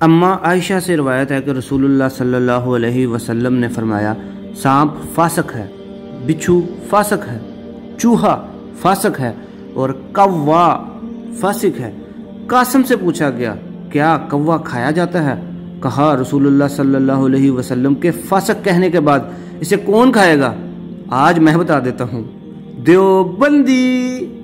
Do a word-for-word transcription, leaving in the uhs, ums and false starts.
अम्मा आयशा से रवायत है कि रसूलुल्लाह सल्लल्लाहु अलैहि वसल्लम ने फरमाया, सांप फासक है, बिच्छू फासक है, चूहा फासक है और कौवा फासिक है। कासिम से पूछा गया, क्या कौवा खाया जाता है? कहा रसूलुल्लाह सल्लल्लाहु अलैहि वसल्लम के फासक कहने के बाद इसे कौन खाएगा? आज मैं बता देता हूँ। देवबंदी।